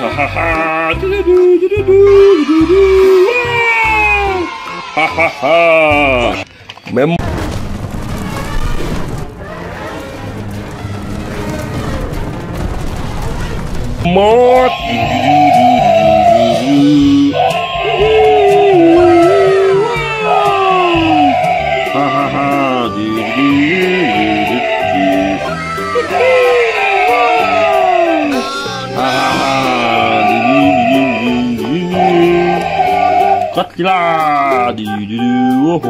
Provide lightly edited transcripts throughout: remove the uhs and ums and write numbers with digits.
ฮ่าฮ่าฮ่าดูฮ่าฮ่าฮ่าแมมมดฮ่าฮ่าฮ่าGodzilla oh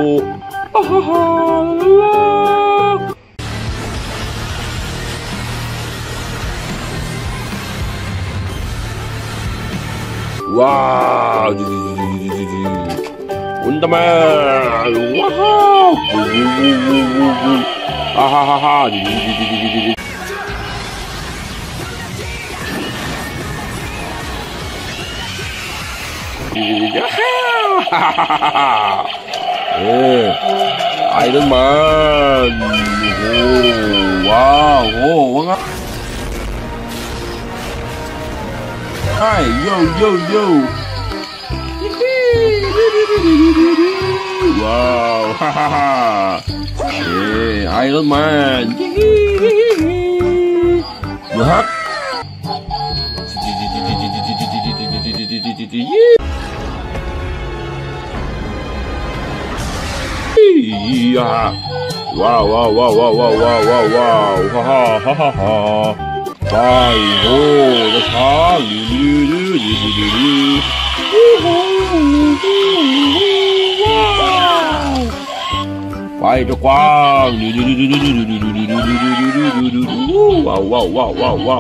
wow Ultraman wow Iron Man wow wow Hi yo wow Iron Man what yeah. Wow, ha ha ha. Bye, the song. Bye, the quang. Wow.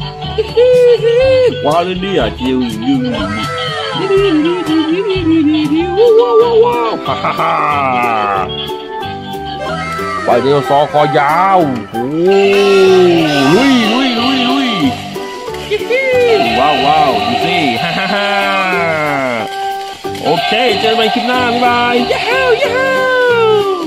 Wow, the dear, wow, ha ha ha. ไปเดียวซอคอยาวโอ้ลุยว้าวดูสิฮ่าฮ่าฮ่าโอเคเจอกันใหม่คลิปหน้าบ๊ายบาย